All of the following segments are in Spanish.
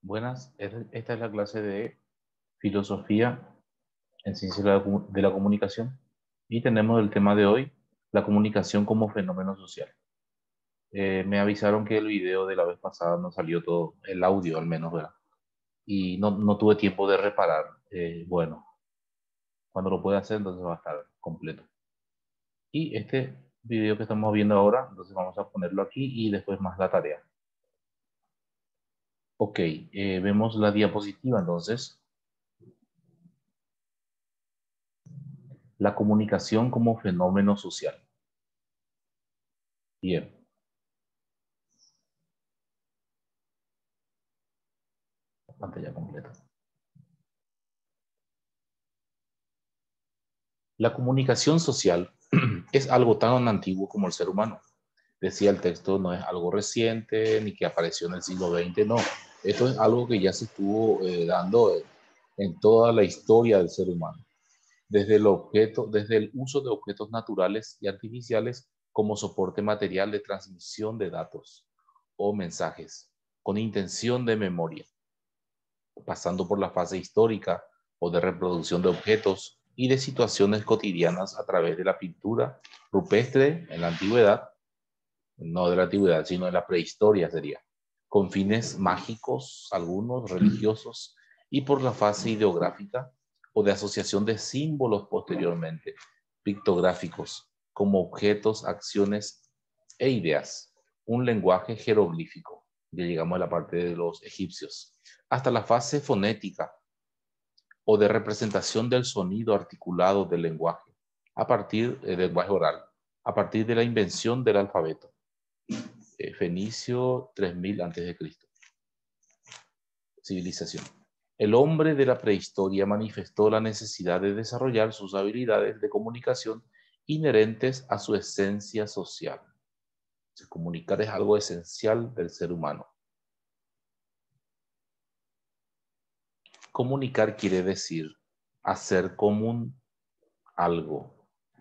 Buenas, esta es la clase de Filosofía en Ciencia de la Comunicación y tenemos el tema de hoy, la comunicación como fenómeno social. Me avisaron que el video de la vez pasada no salió todo, el audio al menos, ¿verdad? Y no tuve tiempo de reparar. Bueno, cuando lo pueda hacer, entonces va a estar completo. Y este video que estamos viendo ahora, entonces vamos a ponerlo aquí y después más la tarea. Ok, vemos la diapositiva entonces. La comunicación como fenómeno social. Bien. Pantalla completa. La comunicación social es algo tan antiguo como el ser humano. Decía el texto, no es algo reciente ni que apareció en el siglo XX, no. Esto es algo que ya se estuvo dando en toda la historia del ser humano. Desde el uso de objetos naturales y artificiales como soporte material de transmisión de datos o mensajes con intención de memoria, pasando por la fase histórica o de reproducción de objetos y de situaciones cotidianas a través de la pintura rupestre en la antigüedad, no de la antigüedad, sino de la prehistoria sería, con fines mágicos, algunos religiosos, y por la fase ideográfica o de asociación de símbolos posteriormente, pictográficos, como objetos, acciones e ideas, un lenguaje jeroglífico. Ya llegamos a la parte de los egipcios, hasta la fase fonética o de representación del sonido articulado del lenguaje, a partir del lenguaje oral, a partir de la invención del alfabeto. Fenicio 3000 a.C. Civilización. El hombre de la prehistoria manifestó la necesidad de desarrollar sus habilidades de comunicación inherentes a su esencia social. Comunicar es algo esencial del ser humano. Comunicar quiere decir hacer común algo.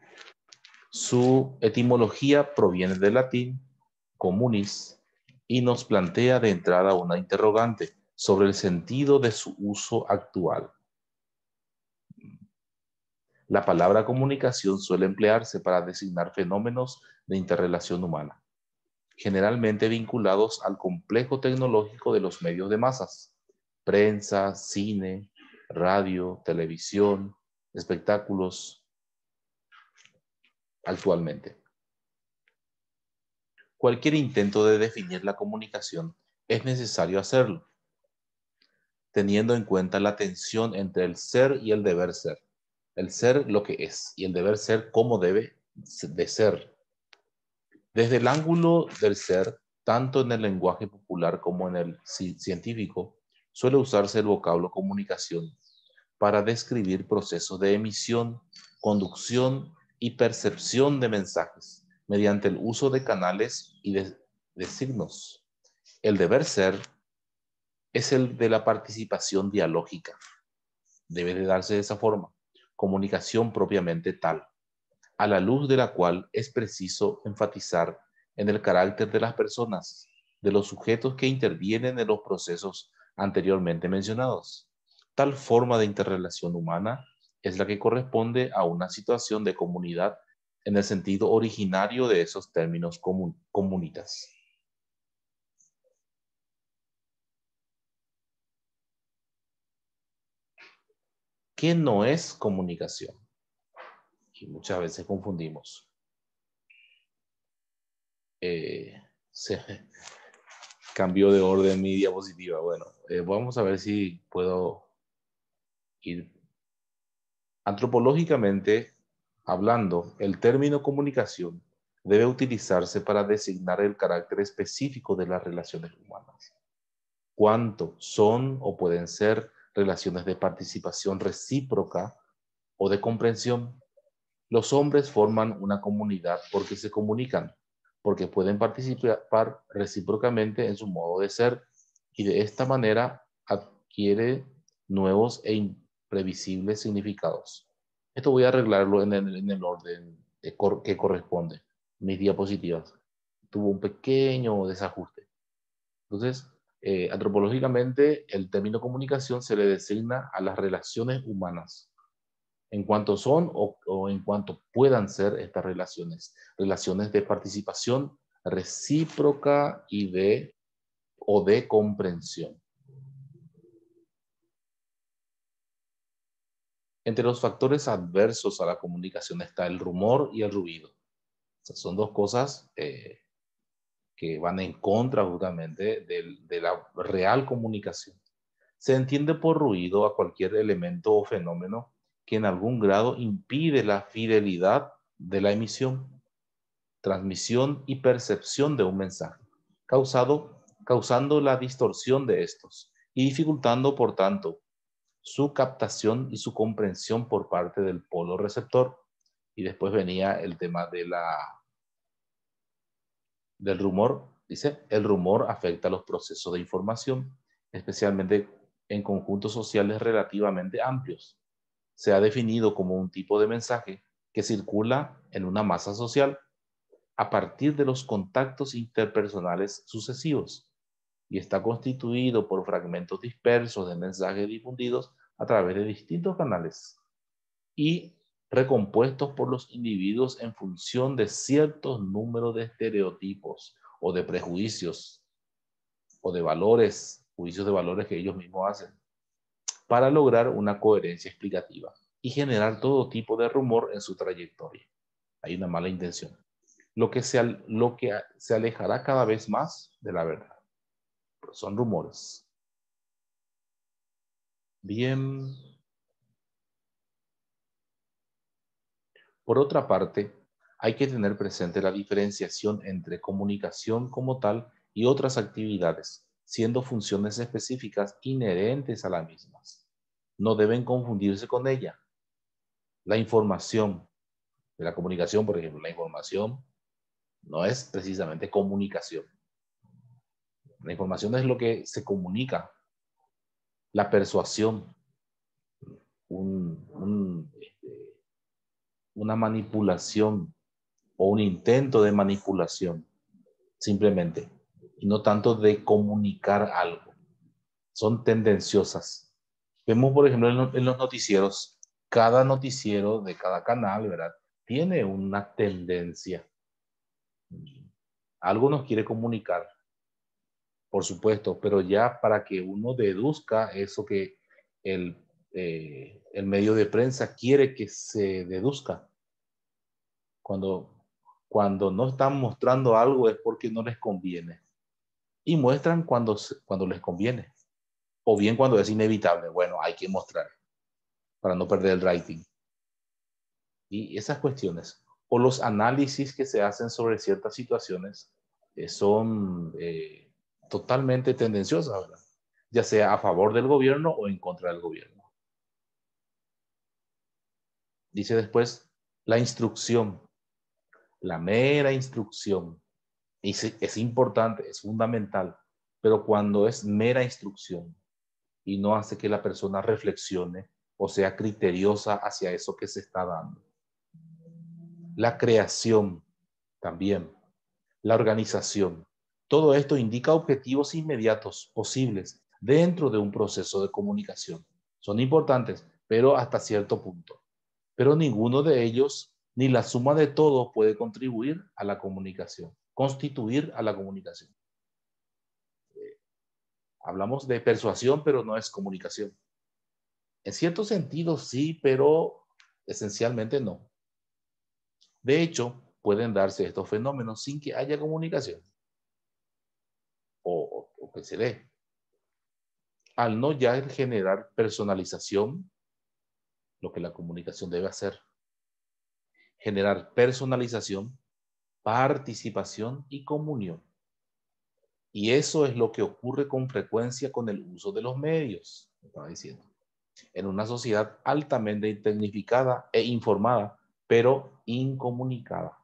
Su etimología proviene del latín communis y nos plantea de entrada una interrogante sobre el sentido de su uso actual. La palabra comunicación suele emplearse para designar fenómenos de interrelación humana, generalmente vinculados al complejo tecnológico de los medios de masas, prensa, cine, radio, televisión, espectáculos, actualmente. Cualquier intento de definir la comunicación es necesario hacerlo, teniendo en cuenta la tensión entre el ser y el deber ser. El ser lo que es y el deber ser cómo debe de ser. Desde el ángulo del ser, tanto en el lenguaje popular como en el científico, suele usarse el vocablo comunicación para describir procesos de emisión, conducción y percepción de mensajes mediante el uso de canales y de signos. El deber ser es el de la participación dialógica. Debe de darse de esa forma, comunicación propiamente tal, a la luz de la cual es preciso enfatizar en el carácter de las personas, de los sujetos que intervienen en los procesos anteriormente mencionados. Tal forma de interrelación humana es la que corresponde a una situación de comunidad en el sentido originario de esos términos comunitas. ¿Qué no es comunicación? Y muchas veces confundimos. Se cambió de orden mi diapositiva. Bueno, vamos a ver si puedo ir. Antropológicamente hablando, el término comunicación debe utilizarse para designar el carácter específico de las relaciones humanas. ¿Cuánto son o pueden ser relaciones de participación recíproca o de comprensión? Los hombres forman una comunidad porque se comunican, porque pueden participar recíprocamente en su modo de ser y de esta manera adquiere nuevos e imprevisibles significados. Esto voy a arreglarlo en el orden que corresponde. Mis diapositivas tuvo un pequeño desajuste. Entonces, Antropológicamente, el término comunicación se le designa a las relaciones humanas, en cuanto son o en cuanto puedan ser estas relaciones. Relaciones de participación recíproca y de comprensión. Entre los factores adversos a la comunicación está el rumor y el ruido. O sea, son dos cosas que van en contra justamente de la real comunicación. Se entiende por ruido a cualquier elemento o fenómeno que en algún grado impide la fidelidad de la emisión, transmisión y percepción de un mensaje, causando la distorsión de estos y dificultando, por tanto, su captación y su comprensión por parte del polo receptor. Y después venía el tema del rumor. Dice, el rumor afecta los procesos de información, especialmente en conjuntos sociales relativamente amplios. Se ha definido como un tipo de mensaje que circula en una masa social a partir de los contactos interpersonales sucesivos y está constituido por fragmentos dispersos de mensajes difundidos a través de distintos canales y recompuestos por los individuos en función de ciertos números de estereotipos o de prejuicios o de valores, juicios de valores que ellos mismos hacen, para lograr una coherencia explicativa y generar todo tipo de rumor en su trayectoria. Hay una mala intención, lo que se alejará cada vez más de la verdad. Pero son rumores. Bien. Por otra parte, hay que tener presente la diferenciación entre comunicación como tal y otras actividades, siendo funciones específicas inherentes a las mismas. No deben confundirse con ella. La información de la comunicación, por ejemplo, la información no es precisamente comunicación. La información es lo que se comunica. La persuasión, una manipulación o un intento de manipulación, simplemente, y no tanto de comunicar algo. Son tendenciosas. Vemos, por ejemplo, en los noticieros, cada noticiero de cada canal, ¿verdad? Tiene una tendencia. Algo nos quiere comunicar, por supuesto, pero ya para que uno deduzca eso que el medio de prensa quiere que se deduzca. Cuando no están mostrando algo es porque no les conviene. Y muestran cuando les conviene. O bien cuando es inevitable. Bueno, hay que mostrar para no perder el rating. Y esas cuestiones. O los análisis que se hacen sobre ciertas situaciones son totalmente tendenciosas, ¿verdad? Ya sea a favor del gobierno o en contra del gobierno. Dice después, la instrucción, la mera instrucción. Es importante, es fundamental, pero cuando es mera instrucción y no hace que la persona reflexione o sea criteriosa hacia eso que se está dando. La creación también, la organización. Todo esto indica objetivos inmediatos posibles dentro de un proceso de comunicación. Son importantes, pero hasta cierto punto. Pero ninguno de ellos, ni la suma de todo, puede contribuir a la comunicación, constituir a la comunicación. Hablamos de persuasión, pero no es comunicación. En cierto sentido sí, pero esencialmente no. De hecho, pueden darse estos fenómenos sin que haya comunicación o que se dé. Al no ya generar personalización, lo que la comunicación debe hacer, generar personalización, participación y comunión. Y eso es lo que ocurre con frecuencia con el uso de los medios, estaba diciendo. En una sociedad altamente tecnificada e informada, pero incomunicada.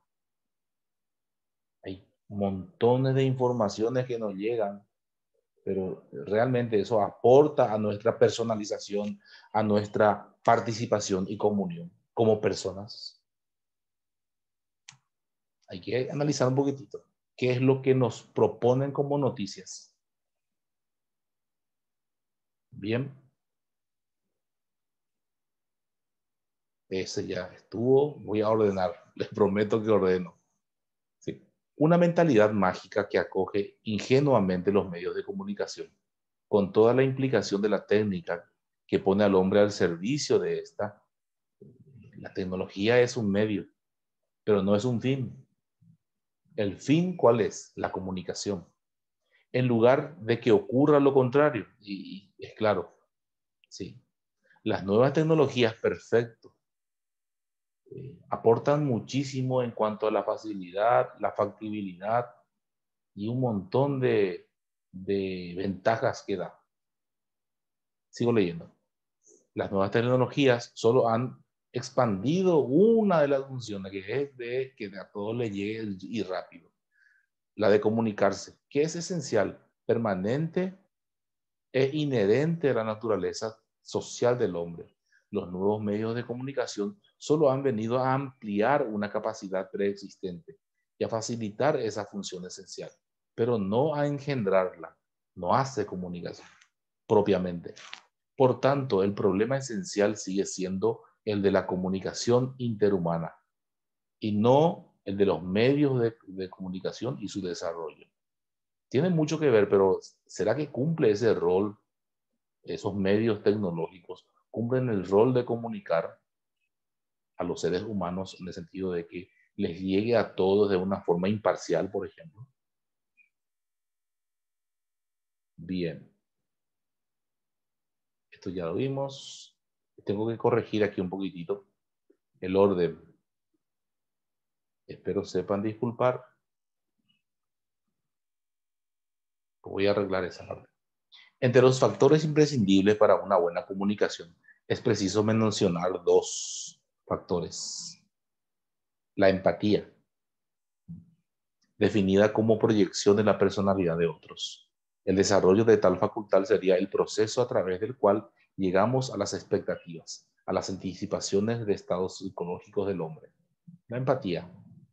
Hay montones de informaciones que nos llegan, pero realmente eso aporta a nuestra personalización, a nuestra participación y comunión como personas. Hay que analizar un poquitito qué es lo que nos proponen como noticias. Bien. Ese ya estuvo. Voy a ordenar. Les prometo que ordeno. Sí. Una mentalidad mágica que acoge ingenuamente los medios de comunicación, con toda la implicación de la técnica que pone al hombre al servicio de esta. La tecnología es un medio, pero no es un fin. ¿El fin cuál es? La comunicación. En lugar de que ocurra lo contrario. Y es claro, sí. Las nuevas tecnologías, perfecto, aportan muchísimo en cuanto a la facilidad, la factibilidad y un montón de ventajas que da. Sigo leyendo. Las nuevas tecnologías solo han expandido una de las funciones, que es de que a todos les llegue y rápido. La de comunicarse, que es esencial, permanente e inherente a la naturaleza social del hombre. Los nuevos medios de comunicación solo han venido a ampliar una capacidad preexistente y a facilitar esa función esencial, pero no a engendrarla, no hace comunicación propiamente. Por tanto, el problema esencial sigue siendo el de la comunicación interhumana y no el de los medios de comunicación y su desarrollo. Tiene mucho que ver, pero ¿será que cumple ese rol? Esos medios tecnológicos cumplen el rol de comunicar a los seres humanos en el sentido de que les llegue a todos de una forma imparcial, por ejemplo. Bien, esto ya lo vimos. Tengo que corregir aquí un poquitito el orden. Espero sepan disculpar. Voy a arreglar esa parte. Entre los factores imprescindibles para una buena comunicación es preciso mencionar dos factores. La empatía, definida como proyección de la personalidad de otros. El desarrollo de tal facultad sería el proceso a través del cual llegamos a las expectativas, a las anticipaciones de estados psicológicos del hombre. La empatía,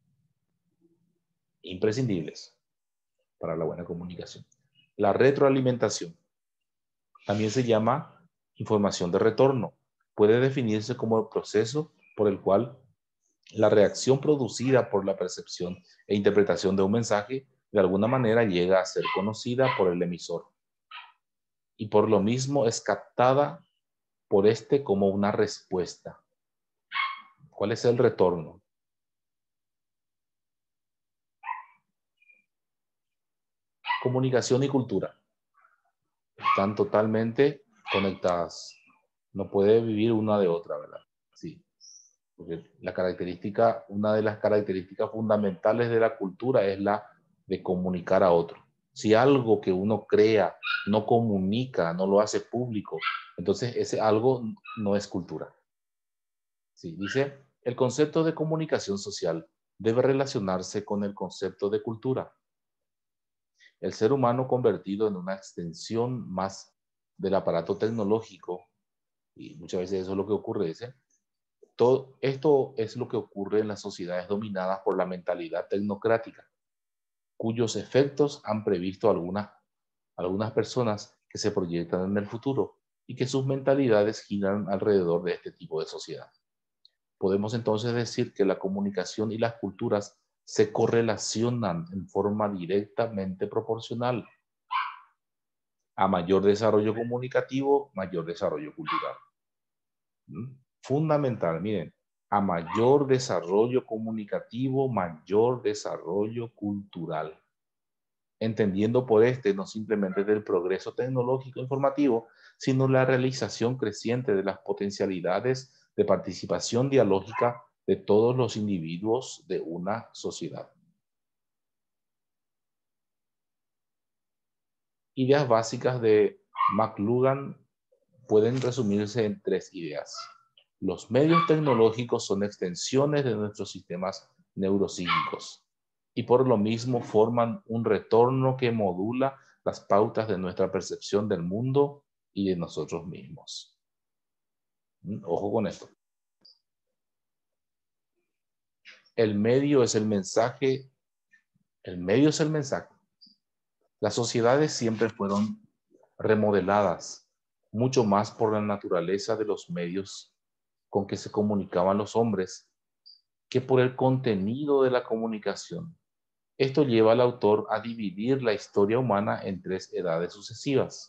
imprescindibles para la buena comunicación. La retroalimentación, también se llama información de retorno. Puede definirse como el proceso por el cual la reacción producida por la percepción e interpretación de un mensaje de alguna manera llega a ser conocida por el emisor y por lo mismo es captada por este como una respuesta. ¿Cuál es el retorno? Comunicación y cultura están totalmente conectadas. No puede vivir una de otra, ¿verdad? Sí. Porque una de las características fundamentales de la cultura es la de comunicar a otro. Si algo que uno crea no comunica, no lo hace público, entonces ese algo no es cultura. Sí, dice, el concepto de comunicación social debe relacionarse con el concepto de cultura. El ser humano convertido en una extensión más del aparato tecnológico, y muchas veces eso es lo que ocurre, dice, todo esto es lo que ocurre en las sociedades dominadas por la mentalidad tecnocrática, cuyos efectos han previsto algunas personas que se proyectan en el futuro y que sus mentalidades giran alrededor de este tipo de sociedad. Podemos entonces decir que la comunicación y las culturas se correlacionan en forma directamente proporcional. A mayor desarrollo comunicativo, mayor desarrollo cultural. Fundamental, miren, a mayor desarrollo comunicativo, mayor desarrollo cultural. Entendiendo por este no simplemente del progreso tecnológico informativo, sino la realización creciente de las potencialidades de participación dialógica de todos los individuos de una sociedad. Ideas básicas de McLuhan pueden resumirse en tres ideas. Los medios tecnológicos son extensiones de nuestros sistemas neuropsíquicos y por lo mismo forman un retorno que modula las pautas de nuestra percepción del mundo y de nosotros mismos. Ojo con esto. El medio es el mensaje. El medio es el mensaje. Las sociedades siempre fueron remodeladas, mucho más por la naturaleza de los medios con que se comunicaban los hombres que por el contenido de la comunicación. Esto lleva al autor a dividir la historia humana en 3 edades sucesivas.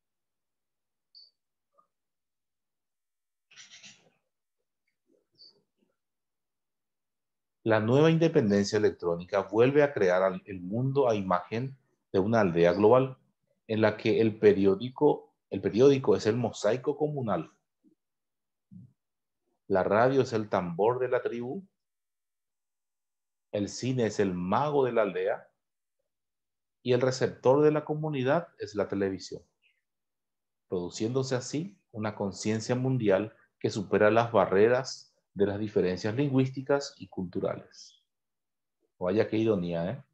La nueva independencia electrónica vuelve a crear el mundo a imagen de una aldea global, en la que el periódico es el mosaico comunal, la radio es el tambor de la tribu, el cine es el mago de la aldea y el receptor de la comunidad es la televisión, produciéndose así una conciencia mundial que supera las barreras de las diferencias lingüísticas y culturales. Vaya qué ironía, ¿eh?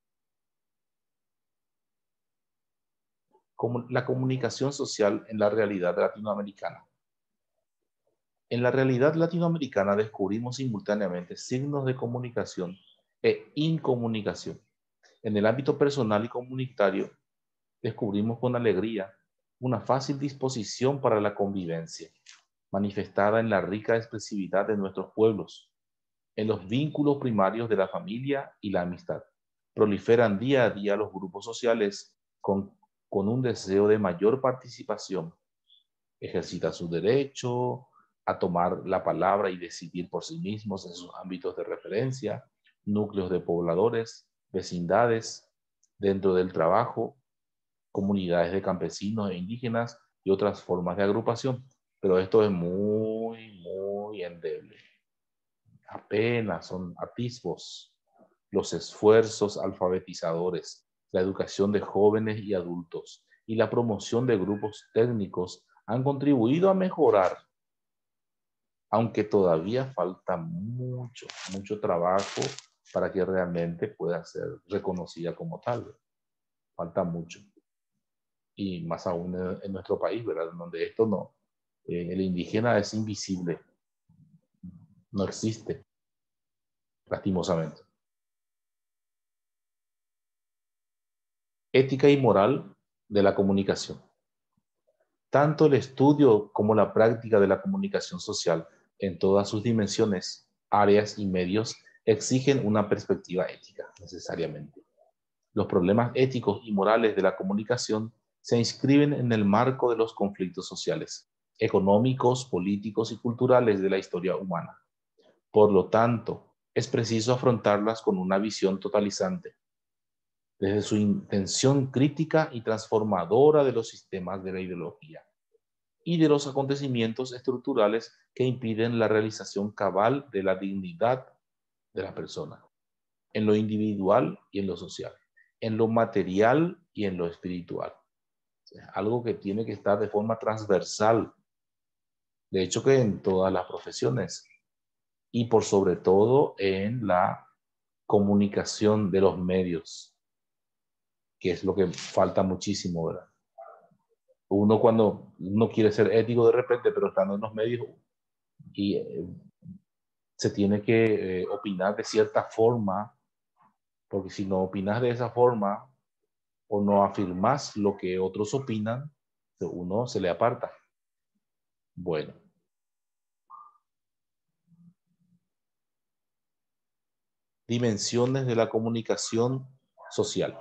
Como la comunicación social en la realidad latinoamericana. En la realidad latinoamericana descubrimos simultáneamente signos de comunicación e incomunicación. En el ámbito personal y comunitario, descubrimos con alegría una fácil disposición para la convivencia, manifestada en la rica expresividad de nuestros pueblos, en los vínculos primarios de la familia y la amistad. Proliferan día a día los grupos sociales con un deseo de mayor participación. Ejercitan su derecho a tomar la palabra y decidir por sí mismos en sus ámbitos de referencia, núcleos de pobladores, vecindades, dentro del trabajo, comunidades de campesinos e indígenas y otras formas de agrupación. Pero esto es muy endeble. Apenas son atisbos los esfuerzos alfabetizadores, la educación de jóvenes y adultos y la promoción de grupos técnicos han contribuido a mejorar, aunque todavía falta mucho trabajo para que realmente pueda ser reconocida como tal. Falta mucho. Y más aún en nuestro país, ¿verdad? Donde esto no, el indígena es invisible, no existe, lastimosamente. Ética y moral de la comunicación. Tanto el estudio como la práctica de la comunicación social en todas sus dimensiones, áreas y medios exigen una perspectiva ética, necesariamente. Los problemas éticos y morales de la comunicación se inscriben en el marco de los conflictos sociales, económicos, políticos y culturales de la historia humana. Por lo tanto, es preciso afrontarlas con una visión totalizante, desde su intención crítica y transformadora de los sistemas de la ideología y de los acontecimientos estructurales que impiden la realización cabal de la dignidad de la persona, en lo individual y en lo social, en lo material y en lo espiritual. O sea, algo que tiene que estar de forma transversal, de hecho que en todas las profesiones, y por sobre todo en la comunicación de los medios, que es lo que falta muchísimo, ¿verdad? Uno cuando no quiere ser ético de repente, pero estando en los medios y se tiene que opinar de cierta forma, porque si no opinas de esa forma o no afirmas lo que otros opinan, uno se le aparta. Bueno. Dimensiones de la comunicación social.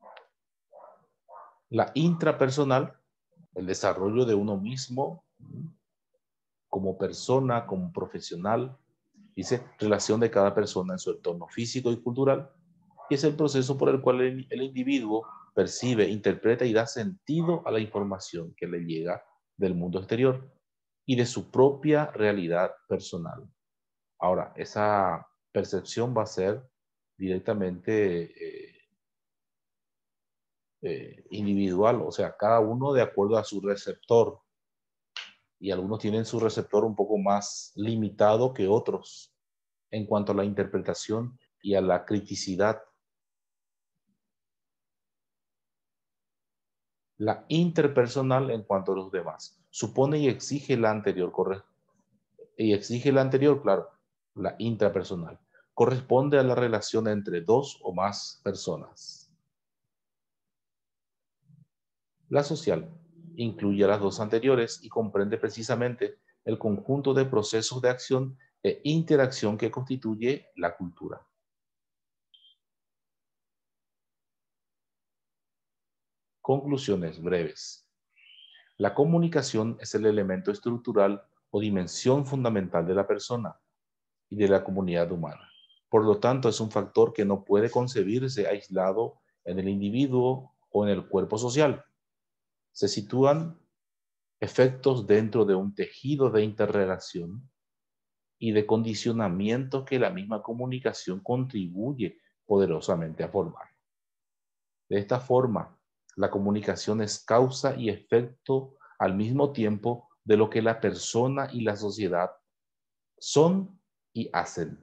La intrapersonal, el desarrollo de uno mismo como persona, como profesional, dice relación de cada persona en su entorno físico y cultural, y es el proceso por el cual el individuo percibe, interpreta y da sentido a la información que le llega del mundo exterior y de su propia realidad personal. Ahora, esa percepción va a ser directamente individual, o sea, cada uno de acuerdo a su receptor, y algunos tienen su receptor un poco más limitado que otros en cuanto a la interpretación y a la criticidad. La interpersonal en cuanto a los demás supone y exige la anterior, claro, la intrapersonal. Corresponde a la relación entre dos o más personas. La social incluye a las dos anteriores y comprende precisamente el conjunto de procesos de acción e interacción que constituye la cultura. Conclusiones breves. La comunicación es el elemento estructural o dimensión fundamental de la persona y de la comunidad humana. Por lo tanto, es un factor que no puede concebirse aislado en el individuo o en el cuerpo social. Se sitúan efectos dentro de un tejido de interrelación y de condicionamiento que la misma comunicación contribuye poderosamente a formar. De esta forma, la comunicación es causa y efecto al mismo tiempo de lo que la persona y la sociedad son y hacen,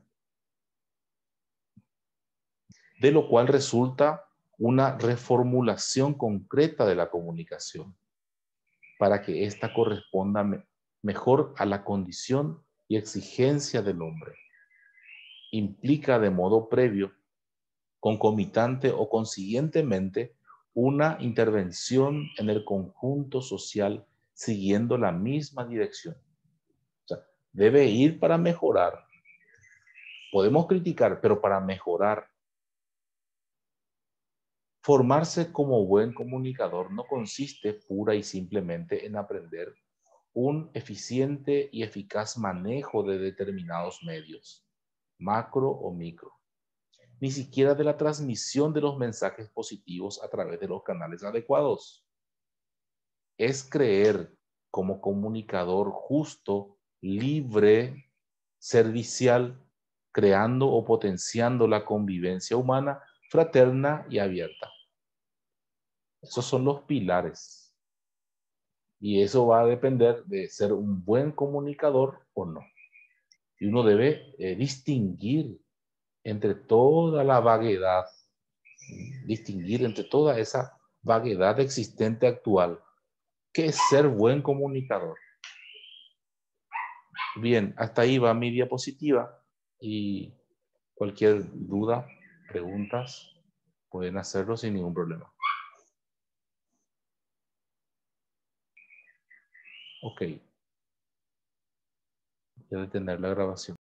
de lo cual resulta una reformulación concreta de la comunicación para que ésta corresponda mejor a la condición y exigencia del hombre. Implica de modo previo, concomitante o consiguientemente una intervención en el conjunto social siguiendo la misma dirección. O sea, debe ir para mejorar. Podemos criticar, pero para mejorar. Formarse como buen comunicador no consiste pura y simplemente en aprender un eficiente y eficaz manejo de determinados medios, macro o micro, ni siquiera de la transmisión de los mensajes positivos a través de los canales adecuados. Es creer como comunicador justo, libre, servicial, creando o potenciando la convivencia humana fraterna y abierta. Esos son los pilares. Y eso va a depender de ser un buen comunicador o no. Y uno debe distinguir entre toda la vaguedad, distinguir entre toda esa vaguedad existente actual, que es ser buen comunicador. Bien, hasta ahí va mi diapositiva y cualquier duda, preguntas, pueden hacerlo sin ningún problema. Ok, voy a detener la grabación.